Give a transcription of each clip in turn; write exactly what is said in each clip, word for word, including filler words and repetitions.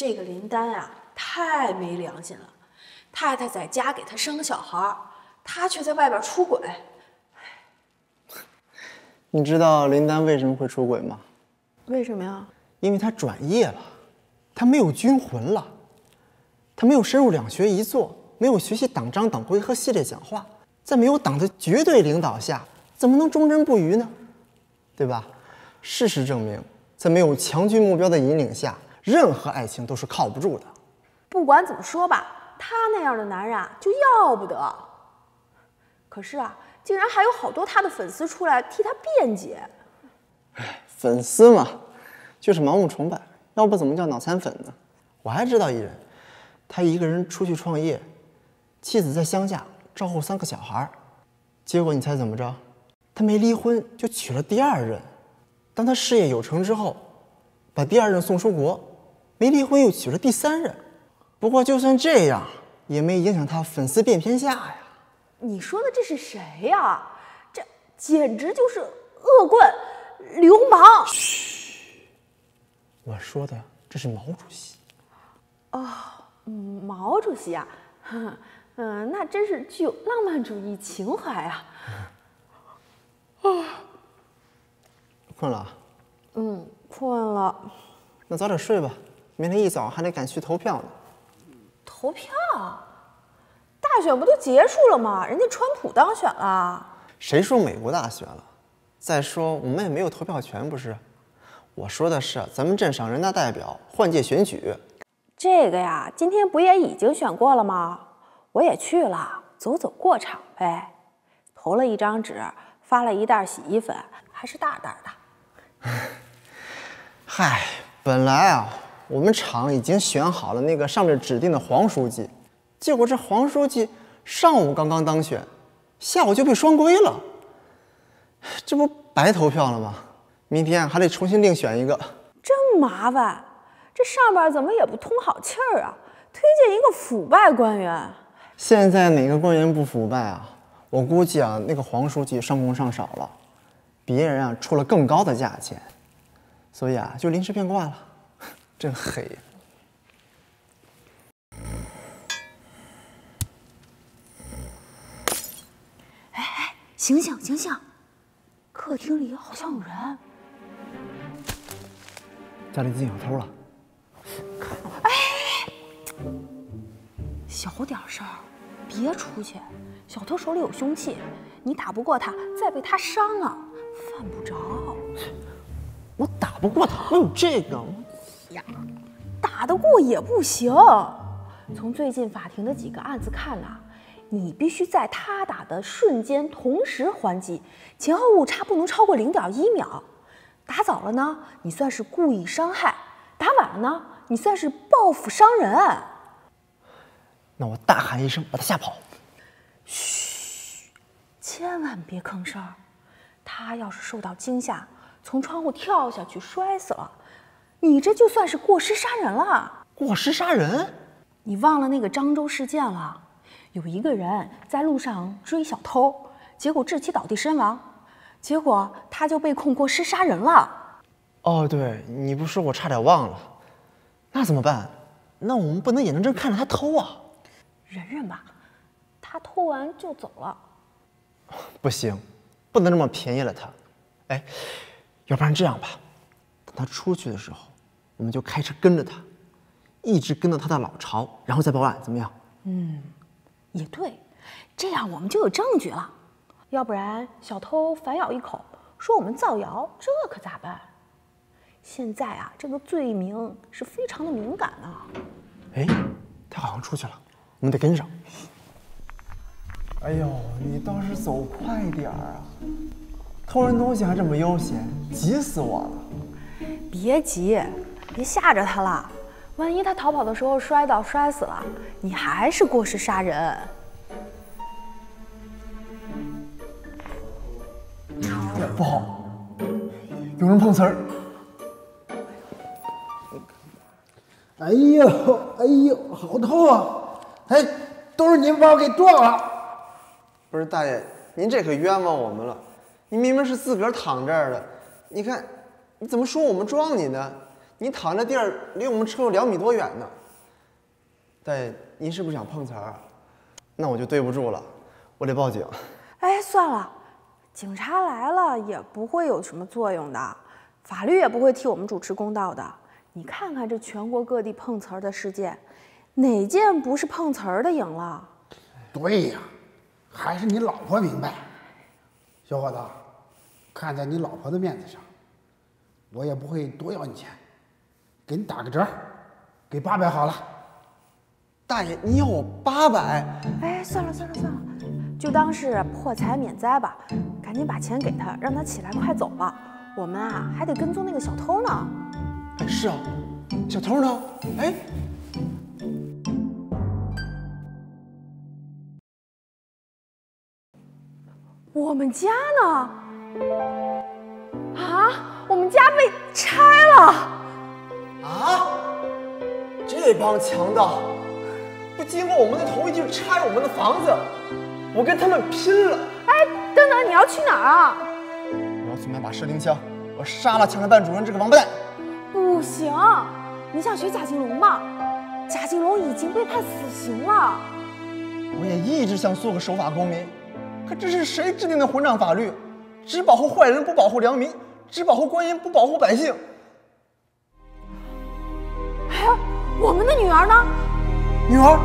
这个林丹啊，太没良心了。太太在家给他生个小孩，他却在外边出轨。 你知道林丹为什么会出轨吗？ 为什么呀？ 因为他转业了，他没有军魂了，他没有深入两学一做，没有学习党章党规和系列讲话，在没有党的绝对领导下，怎么能忠贞不渝呢？对吧？事实证明，在没有强军目标的引领下，任何爱情都是靠不住的。 不管怎么说吧，他那样的男人啊，就要不得。可是啊，竟然还有好多他的粉丝出来替他辩解。 哎，粉丝嘛，就是盲目崇拜，要不怎么叫脑残粉呢？我还知道一人，他一个人出去创业，妻子在乡下照顾三个小孩，结果你猜怎么着？他没离婚就娶了第二任。当他事业有成之后，把第二任送出国，没离婚又娶了第三任。不过就算这样，也没影响他粉丝遍天下呀。 你说的这是谁呀？这简直就是恶棍、流氓！ 嘘，我说的这是毛主席。 哦，毛主席啊，嗯，那真是具有浪漫主义情怀啊。 啊，困了？ 嗯，困了。 那早点睡吧，明天一早还得赶去投票呢。 投票？大选不都结束了吗？人家川普当选了。 谁说美国大选了？再说我们也没有投票权，不是？我说的是咱们镇上人大代表换届选举。 这个呀，今天不也已经选过了吗？我也去了，走走过场呗。投了一张纸，发了一袋洗衣粉，还是大袋的。 嗨，本来啊，我们厂已经选好了那个上面指定的黄书记，结果这黄书记上午刚刚当选，下午就被双规了，这不白投票了吗？明天还得重新另选一个， 真麻烦。这上边怎么也不通好气儿啊？推荐一个腐败官员。 现在哪个官员不腐败啊？我估计啊，那个黄书记上供上少了，别人啊出了更高的价钱，所以啊就临时变卦了，真黑呀！ 哎哎，醒醒醒醒！客厅里好像有人。 家里进小偷了。 哎，小点声，别出去。小偷手里有凶器，你打不过他，再被他伤了，犯不着。 我打不过他，我有这个呀，打得过也不行。从最近法庭的几个案子看呐、啊，你必须在他打的瞬间同时还击，前后误差不能超过零点一秒。打早了呢，你算是故意伤害；打晚了呢，你算是报复伤人。 那我大喊一声，把他吓跑。 嘘，千万别吭声。他要是受到惊吓，从窗户跳下去摔死了，你这就算是过失杀人了。 过失杀人？ 你忘了那个漳州事件了？有一个人在路上追小偷，结果窒息倒地身亡，结果他就被控过失杀人了。 哦，对，你不说我差点忘了。那怎么办？那我们不能眼睁睁看着他偷啊！ 忍忍吧，他偷完就走了。 不行，不能这么便宜了他。哎，要不然这样吧，等他出去的时候，我们就开车跟着他，一直跟到他的老巢，然后再报案，怎么样？ 嗯，也对，这样我们就有证据了。要不然小偷反咬一口，说我们造谣，这可咋办？现在啊，这个罪名是非常的敏感啊。 哎，他好像出去了，我们得跟上。哎呦，你倒是走快点儿啊！偷人东西还这么悠闲，急死我了。 别急，别吓着他了，万一他逃跑的时候摔倒摔死了，你还是过失杀人。 不好，有人碰瓷儿。 哎呦，哎呦，好痛啊！哎，都是您把我给撞了。 不是大爷，您这可冤枉我们了。您明明是自个儿躺这儿的，你看，你怎么说我们撞你呢？你你躺着地儿离我们车有两米多远呢。大爷，您是不是想碰瓷儿？那我就对不住了，我得报警。 哎，算了，警察来了也不会有什么作用的，法律也不会替我们主持公道的。你看看这全国各地碰瓷儿的事件，哪件不是碰瓷儿的赢了？ 对呀，还是你老婆明白。小伙子，看在你老婆的面子上，我也不会多要你钱，给你打个折，给八百好了。 大爷，你要我八百？ 哎，算了算了算了，就当是破财免灾吧。赶紧把钱给他，让他起来快走了。我们啊还得跟踪那个小偷呢。 哎，是啊，小偷呢？哎， 我们家呢？啊，我们家被拆了！ 啊，这帮强盗不经过我们的同意就拆我们的房子，我跟他们拼了！ 哎，等等，你要去哪儿啊？ 我要去买把射钉枪，我杀了抢案办主任这个王八蛋！ 不行，你想学贾静龙吗？贾静龙已经被判死刑了。 我也一直想做个守法公民，可这是谁制定的混账法律？只保护坏人不保护良民，只保护观音不保护百姓。 哎，我们的女儿呢？ 女儿。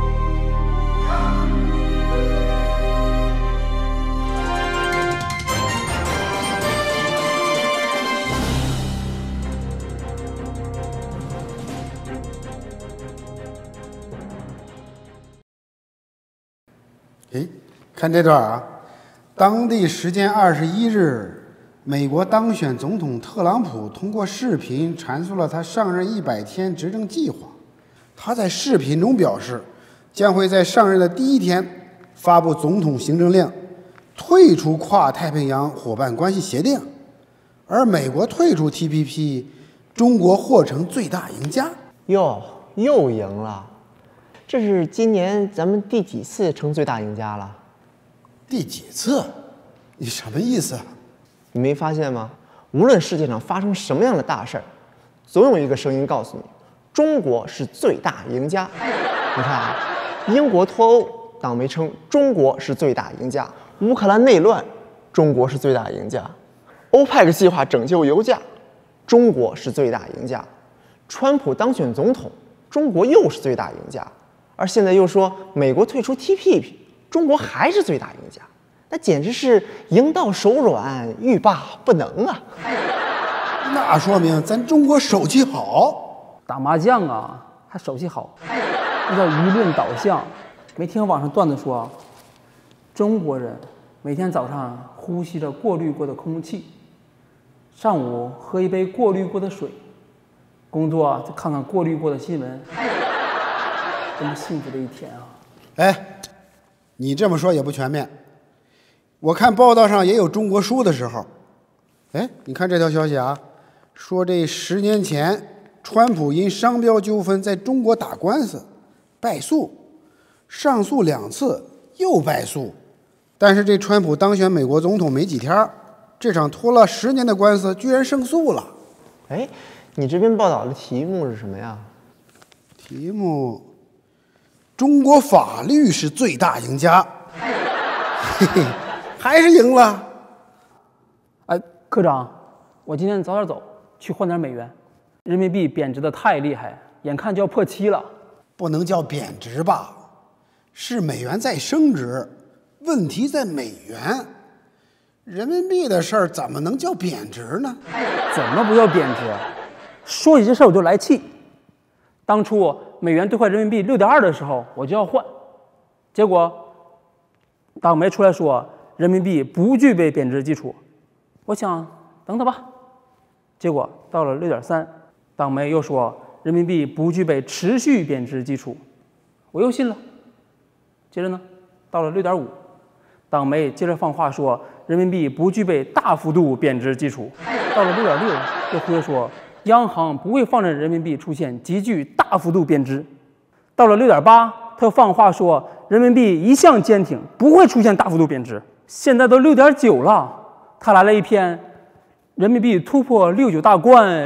哎，看这段啊，当地时间二十一日，美国当选总统特朗普通过视频阐述了他上任一百天执政计划。他在视频中表示，将会在上任的第一天发布总统行政令，退出跨太平洋伙伴关系协定，而美国退出 T P P， 中国或成最大赢家。 哟，又赢了。这是今年咱们第几次成最大赢家了？ 第几次？你什么意思？ 你没发现吗？无论世界上发生什么样的大事儿，总有一个声音告诉你，中国是最大赢家。你看啊，英国脱欧，党媒称中国是最大赢家；乌克兰内乱，中国是最大赢家；欧佩克计划拯救油价，中国是最大赢家；川普当选总统，中国又是最大赢家。而现在又说美国退出 T P P， 中国还是最大赢家，那简直是赢到手软，欲罢不能啊！ 那说明咱中国手气好， 打麻将啊还手气好，那叫舆论导向。没听网上段子说，中国人每天早上呼吸着过滤过的空气，上午喝一杯过滤过的水，工作就看看过滤过的新闻。多么幸福的一天啊！ 哎，你这么说也不全面。我看报道上也有中国输的时候。哎，你看这条消息啊，说这十年前，川普因商标纠纷在中国打官司，败诉，上诉两次又败诉，但是这川普当选美国总统没几天，这场拖了十年的官司居然胜诉了。 哎，你这篇报道的题目是什么呀？ 题目。中国法律是最大赢家，嘿嘿，还是赢了。 哎，科长，我今天早点走，去换点美元。人民币贬值的太厉害，眼看就要破七了。 不能叫贬值吧？是美元在升值，问题在美元。人民币的事儿怎么能叫贬值呢？ 怎么不叫贬值？说起这事儿我就来气。当初美元兑换人民币六点二的时候，我就要换，结果党媒出来说人民币不具备贬值基础，我想等等吧。结果到了六点三，党媒又说人民币不具备持续贬值基础，我又信了。接着呢，到了六点五，党媒接着放话说人民币不具备大幅度贬值基础。到了六点六，又忽悠说央行不会放任人民币出现急剧大幅度贬值。到了六点八，他又放话说人民币一向坚挺，不会出现大幅度贬值。现在都六点九了，他来了一篇人民币突破六九大关，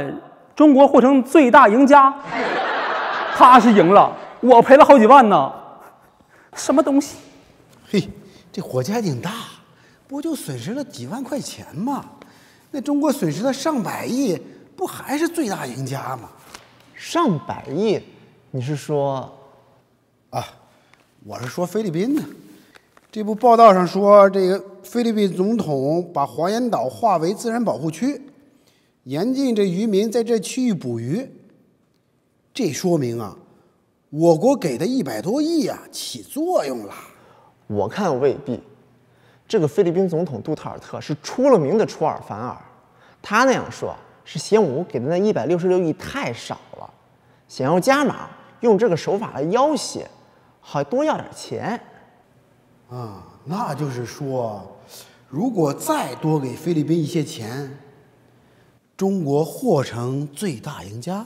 中国获成最大赢家。他是赢了，我赔了好几万呢。什么东西？ 嘿，这火气还挺大，不就损失了几万块钱吗？那中国损失了上百亿，不还是最大赢家吗？ 上百亿？你是说？ 啊，我是说菲律宾呢。这部报道上说，这个菲律宾总统把黄岩岛划为自然保护区，严禁这渔民在这区域捕鱼。这说明啊，我国给的一百多亿啊起作用了。 我看未必。这个菲律宾总统杜特尔特是出了名的出尔反尔，他那样说是嫌我国给的那一百六十六亿太少了，想要加码，用这个手法来要挟，好多要点钱。 啊，那就是说，如果再多给菲律宾一些钱，中国或成最大赢家。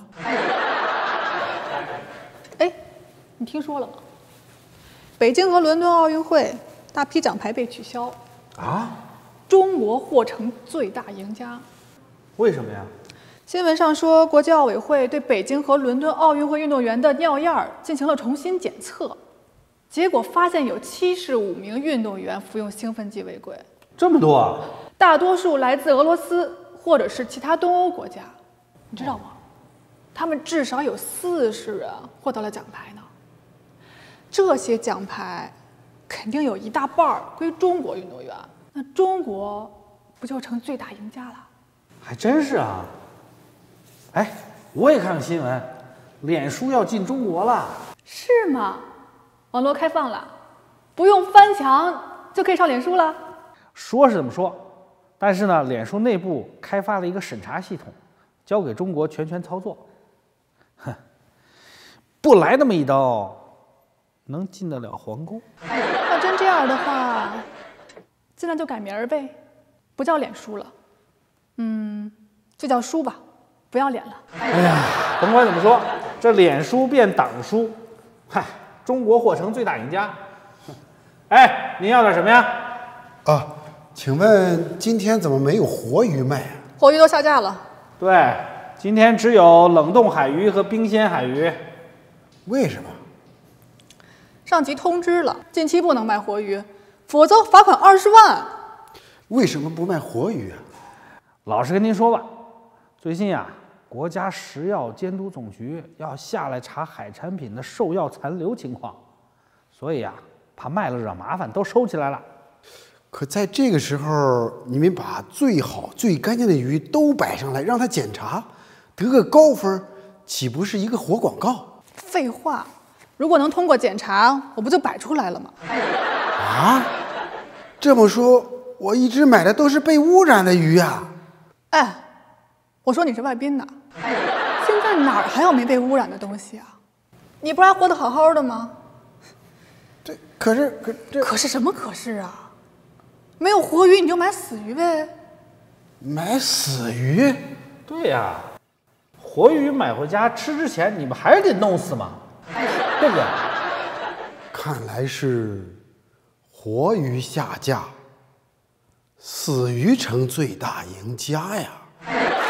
哎，你听说了吗？北京和伦敦奥运会大批奖牌被取消啊， 中国或成最大赢家。 为什么呀？ 新闻上说，国际奥委会对北京和伦敦奥运会运动员的尿样儿进行了重新检测，结果发现有七十五名运动员服用兴奋剂违规， 这么多啊！ 大多数来自俄罗斯或者是其他东欧国家，你知道吗？他们至少有四十人获得了奖牌呢。这些奖牌肯定有一大半儿归中国运动员，那中国不就成最大赢家了？ 还真是啊！哎，我也看了新闻，脸书要进中国了。 是吗？网络开放了，不用翻墙就可以上脸书了？ 说是这么说，但是呢，脸书内部开发了一个审查系统，交给中国全权操作。哼，不来那么一刀，能进得了皇宫？ 要真这样的话，现在就改名儿呗，不叫脸书了，嗯，就叫书吧，不要脸了。 哎呀，甭管怎么说，这脸书变党书，嗨，中国或成最大赢家。哎，您要点什么呀？ 啊，请问今天怎么没有活鱼卖啊？ 活鱼都下架了。 对，今天只有冷冻海鱼和冰鲜海鱼。 为什么？ 上级通知了，近期不能卖活鱼，否则罚款二十万。 为什么不卖活鱼啊？ 老实跟您说吧，最近啊，国家食药监督总局要下来查海产品的兽药残留情况，所以啊，怕卖了惹麻烦，都收起来了。 可在这个时候，你们把最好、最干净的鱼都摆上来，让他检查，得个高分，岂不是一个活广告？ 废话，如果能通过检查，我不就摆出来了吗？ 啊？这么说，我一直买的都是被污染的鱼啊！ 哎，我说你是外宾呢，现在哪儿还有没被污染的东西啊？你不是还活得好好的吗？ 这可是可这可是什么可是啊？没有活鱼你就买死鱼呗。 买死鱼？ 对呀、啊，活鱼买回家吃之前，你们还是得弄死嘛，对不对？ 看来是活鱼下架，死鱼成最大赢家呀！